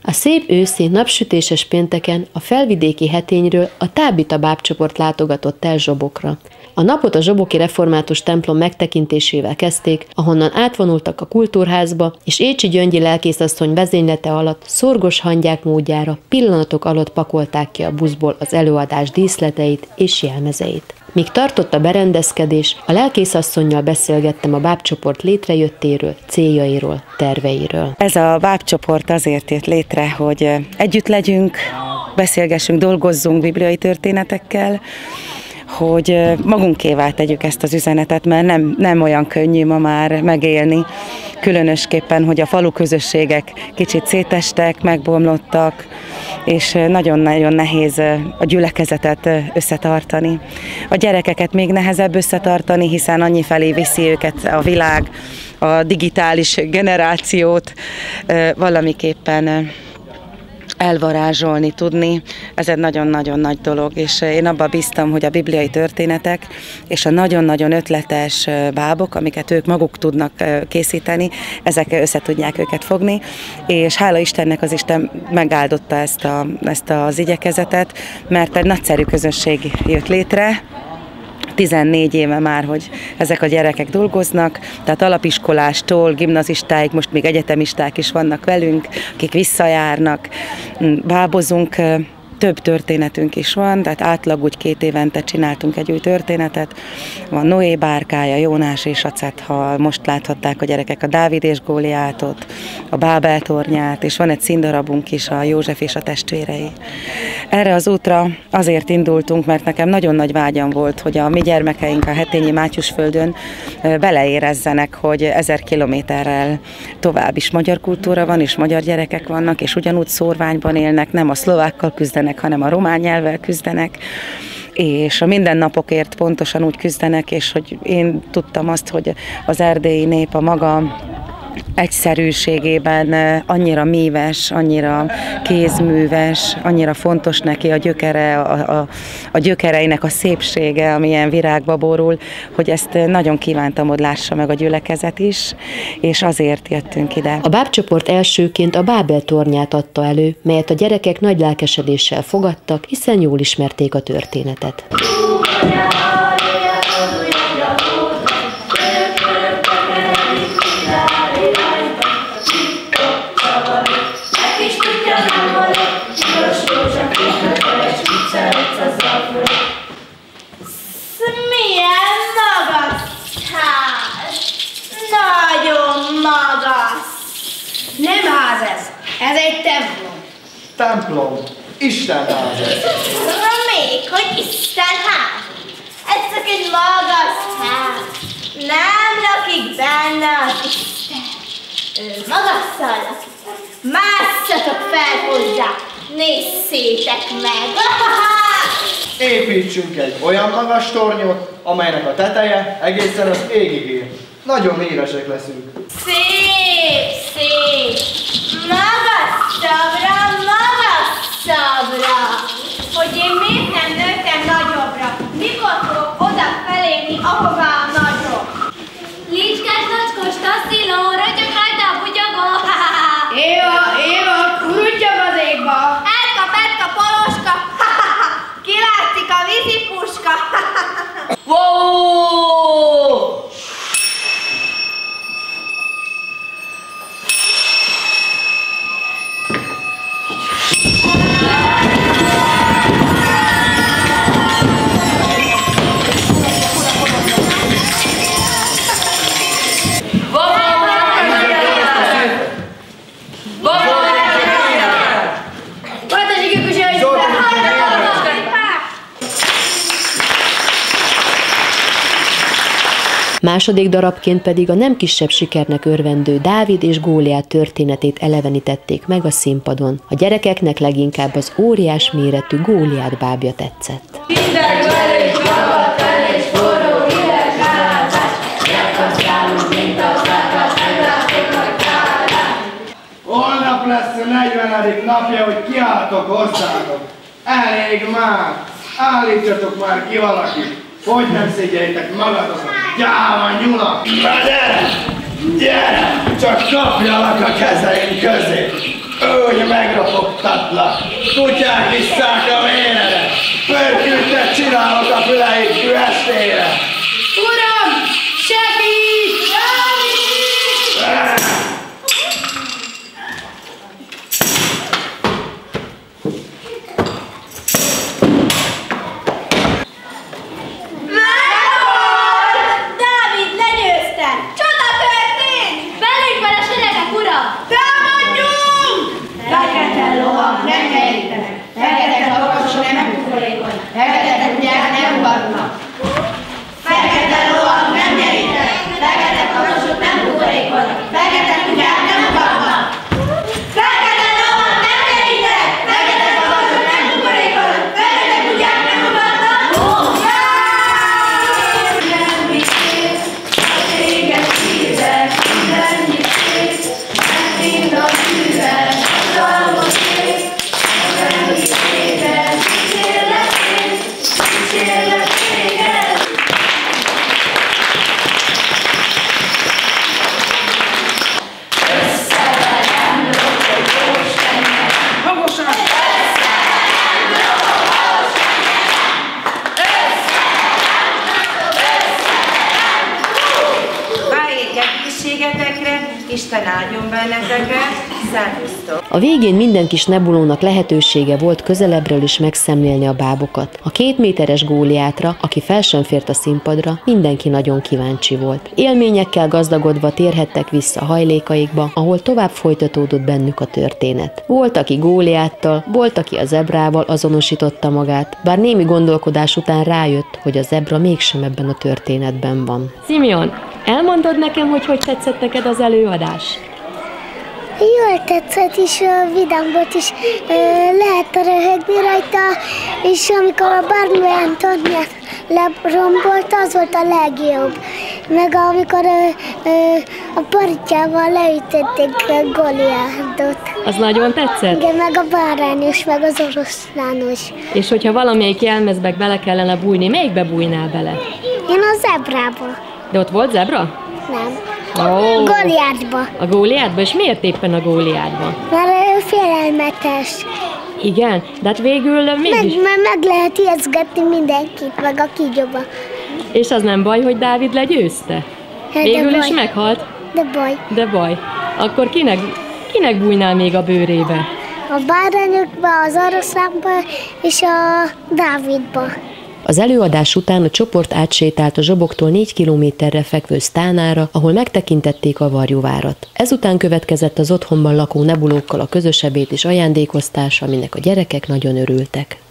A szép őszi, napsütéses pénteken a felvidéki Hetényről a Tábita bábcsoport látogatott el Zsobokra. A napot a zsoboki református templom megtekintésével kezdték, ahonnan átvonultak a kultúrházba, és Écsi Gyöngyi lelkészasszony vezénylete alatt szorgos hangyák módjára pillanatok alatt pakolták ki a buszból az előadás díszleteit és jelmezeit. Míg tartott a berendezkedés, a lelkészasszonnyal beszélgettem a bábcsoport létrejöttéről, céljairól, terveiről. Ez a bábcsoport azért jött létre, hogy együtt legyünk, beszélgessünk, dolgozzunk bibliai történetekkel, hogy magunkévá tegyük ezt az üzenetet, mert nem olyan könnyű ma már megélni, különösképpen, hogy a falu közösségek kicsit szétestek, megbomlottak, és nagyon-nagyon nehéz a gyülekezetet összetartani. A gyerekeket még nehezebb összetartani, hiszen annyi felé viszi őket a világ, a digitális generációt valamiképpen elvarázsolni tudni, ez egy nagyon-nagyon nagy dolog, és én abban bíztam, hogy a bibliai történetek és a nagyon-nagyon ötletes bábok, amiket ők maguk tudnak készíteni, ezek össze tudják őket fogni, és hála Istennek az Isten megáldotta ezt az igyekezetet, mert egy nagyszerű közösség jött létre, 14 éve már, hogy ezek a gyerekek dolgoznak, tehát alapiskolástól, gimnazistáig, most még egyetemisták is vannak velünk, akik visszajárnak, bábozunk, több történetünk is van, tehát átlag úgy 2 évente csináltunk egy új történetet. Van Noé bárkája, Jónás és a Cethal, most láthatták a gyerekek a Dávid és Góliátot, a Bábel tornyát, és van egy színdarabunk is, a József és a testvérei. Erre az útra azért indultunk, mert nekem nagyon nagy vágyam volt, hogy a mi gyermekeink a hetényi Mátyusföldön beleérezzenek, hogy 1000 kilométerrel tovább is magyar kultúra van, és magyar gyerekek vannak, és ugyanúgy szórványban élnek, nem a szlovákkal küzdenek, hanem a román nyelvvel küzdenek, és a mindennapokért pontosan úgy küzdenek, és hogy én tudtam azt, hogy az erdélyi nép a maga egyszerűségében annyira míves, annyira kézműves, annyira fontos neki a gyökere, a gyökereinek a szépsége, amilyen virágba borul, hogy ezt nagyon kívántam, hogy lássa meg a gyülekezet is, és azért jöttünk ide. A bábcsoport elsőként a Bábel tornyát adta elő, melyet a gyerekek nagy lelkesedéssel fogadtak, hiszen jól ismerték a történetet. Milyen magas ház! Nagyon magas! Nem ház ez! Ez egy templom! Templom! Isten ház ez! Na még, hogy Isten ház! Ez csak egy magas ház! Nem lakik benne az Isten! Ő magasszal lakik! Másszatok fel hozzá! Nézzétek meg! Építsünk egy olyan magas tornyot, amelynek a teteje egészen az égig ér. Nagyon híresek leszünk. Szép, szép! Magasabbra, magasabbra! Hogy én miért nem nőttem nagyobbra? Mikor fogok odafelé lépni, ahová a nagyok? Licskás, nacskos, tasziló, rötyök rajta a bugyogó, Éva, kuruttyog az égba! Edka, poloska, kilátszik a vízipuska! Wow! Második darabként pedig a nem kisebb sikernek örvendő Dávid és Góliát történetét elevenítették meg a színpadon. A gyerekeknek leginkább az óriás méretű Góliát bábja tetszett. Holnap lesz a 40. napja, hogy kiálltok hozzátok. Elég már! Állítsatok már ki valakit! Hogy nem szégyeljétek magatokat, gyáva nyulak! Gyere! Gyere! Csak kapjalak a kezeim közé! Ölj meg! megropogtatlak, kutyák isszák a véredet, pörkültet csinálok a füleid estére. Uram, segíts! Dávid legyőzte! Csoda történt! Velünk van a seregek, ura! Támadjunk! Fekete lovak nem nyerítenek, fekete lovasok nem kukorékolnak, fekete kutyák nem ugatnak. Fekete lovak nem nyerítenek, fekete lovasok nem kukorékolnak, fekete kutyák nem ugatnak. Fekete lovak nem nyerítenek, fekete lovasok nem kukorékolnak, fekete kutyák nem ugatnak. Semmi szép, a téges szívvel, semmi szép, mind a szívvel, szalmos szép, semmi szépen, kísérlek szép, kísérlek téged. Összevelem lopogós tengerem. Hangosan! Váljék egészségetekre, Isten áldjon benneteket, szervusztok! A végén minden kis nebulónak lehetősége volt közelebbről is megszemlélni a bábokat. A 2 méteres Góliátra, aki fel sem fért a színpadra, mindenki nagyon kíváncsi volt. Élményekkel gazdagodva térhettek vissza hajlékaikba, ahol tovább folytatódott bennük a történet. Volt, aki Góliáttal, volt, aki a zebrával azonosította magát, bár némi gondolkodás után rájött, hogy a zebra mégsem ebben a történetben van. Simeon, elmondod nekem, hogy tetszett neked az előadás? Jól tetszett, és vidám volt, és lehet röhögni rajta, és amikor a bármilyen tornyát lerombolt, az volt a legjobb. Meg amikor a paritjával leütötték Goliáthot. Az nagyon tetszett? Igen, meg a bárányos, meg az oroszlános. És hogyha valamelyik jelmezbe bele kellene bújni, melyikbe bújnál bele? Én a zebrába. De ott volt zebra? Nem. Oh. Goliáthba. A Góliátba? És miért éppen a Góliátba? Mert ő félelmetes. Igen, de hát végül mégis... Meg lehet ijesztgetni mindenkit, meg a kígyóba. És az nem baj, hogy Dávid legyőzte? De Végül is baj. meghalt? De baj. De baj. Akkor kinek bújnál még a bőrébe? A bárányokba, az oroszlánba és a Dávidba. Az előadás után a csoport átsétált a Zsoboktól 4 kilométerre fekvő Sztánára, ahol megtekintették a Varjuvárat. Ezután következett az otthonban lakó nebulókkal a közös ebéd és ajándékoztás, aminek a gyerekek nagyon örültek.